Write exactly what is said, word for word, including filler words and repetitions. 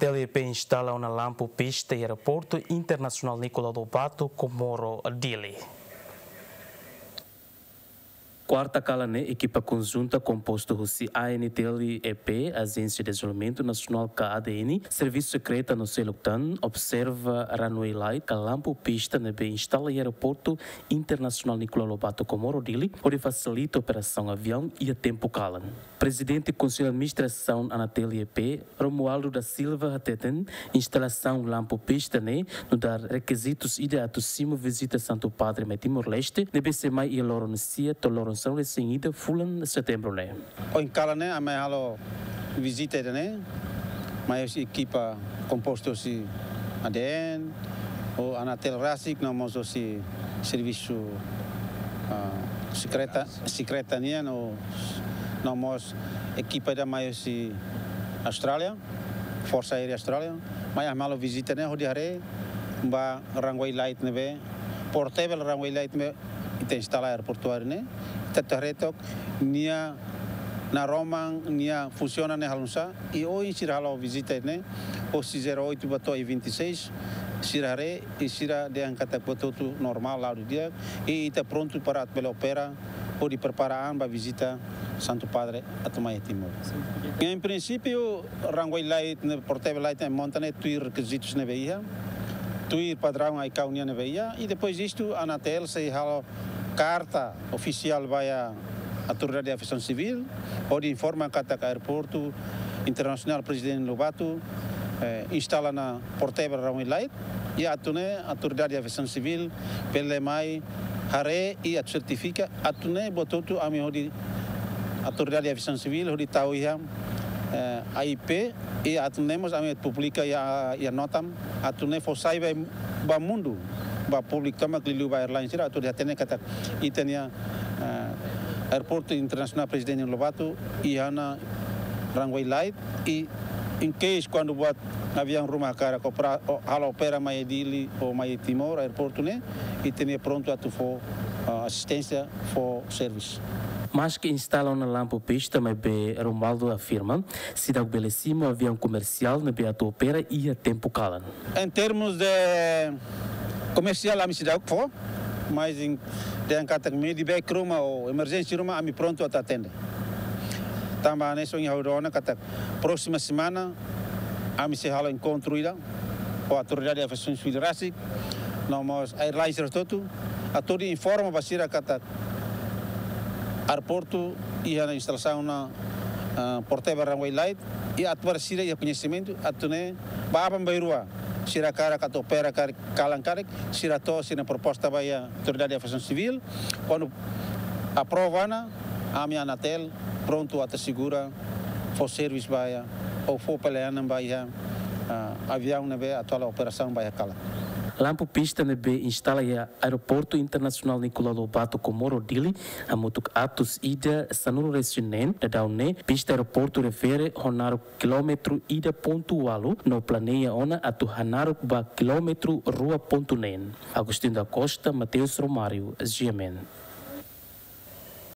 ANATL-E P instala uma lampu pista em Aeroportu Internasionál Nicolau Lobato, Comoro, Dili. Quarta cala né, equipa conjunta composta por A N T L-E P, Agência de Desenvolvimento Nacional K A D N, Serviço Secreto no Seluctan, observa runway light, que a lampu pista né, instala em Aeroportu Internasionál Nicolau Lobato, Comoro, Dili, pode facilitar a operação avião e a tempo cala. Presidente do Conselho de Administração ANATL-E P, Romualdo da Silva, Hateten, instalação lampu pista né, no dar requisitos ideados cima visita Santo Padre em Timor-Leste, deve ser mais e loro necia, toloro são recém-ida fulan setembro né. Em cala né, a minha halo visita né, mas equipa composto se A D N, o ANATL Rasik, nós temos o serviço uh, secreta, secretaria, nós temos equipa da maior se Austrália, Força Aérea Austrália, mas a malo visita né, o hari, ba runway light né, portable runway light né, tem instalar aeroportuário né. Tetaretok nia na Roma nia funciona ne halunsa e hoje sira halo visita né o zero oito bato e vinte e seis sira re e sira de angkata bato normal lá do dia e está pronto para a opera pode preparar para visita Santo Padre a tomar Timor. Em princípio runway light ne portable light ne montane tu requisitos ne veia tu padrão aí caunia ne veia e depois disto a ANATL se halo carta oficial vai à Autoridade de Aviação Civil, onde informa que o Airoportu Internasional Presidente Lobato eh, instala na portable runway light e a Autoridade de Aviação Civil pela mai hare e a certifica a tune bototo a minha Autoridade de Aviação Civil onde está o A I P e a tunemos a minha publica e a e a nota a tune fossai ba mundo ba público tama que liu ba airlines ira tudo atene kata itania Aeroportu Internasional Presidente Lobato e ana runway light e em case quando buat avião rumah cara comprar hala opera mai Dili ou mai Timor aeroporto né e tenha pronto a tu for assistência for service. Mas que instalam na lampu pista, mas be Romualdo afirma, se dá o belíssimo avião comercial na be a tu opera e a tempo calan. Em termos de comercial a cidade for, mas em tem que ter de back room ou emergência room a me pronto a atender. Também nessa em Aurora que próxima semana a me se hala encontro ida com a Autoridade de Aviação Civil Rasik, nós airlines todo a todo informa basira que aeroporto e a instalação na uh, portable runway light e a tua sira e conhecimento a tune babam bairua sira cara que opera cara calan cara sira to sina proposta vai a Autoridade de Aviação Civil quando aprovana a minha ANATL pronto a te segura for service vai ou for peleando vai a avião neve a tua operação vai a cala. Lampu pista nebe instala ya Airoportu Internasionál Nicolau Lobato, Comoro, Dili, a motuk atus ida sanuru resinen, da daune, pista aeroportu refere honaru kilometro ida pontu walu, no planeia ona atu hanaru ba kilometro rua pontu nen. Agostinho da Costa, Mateus Romário, G M N.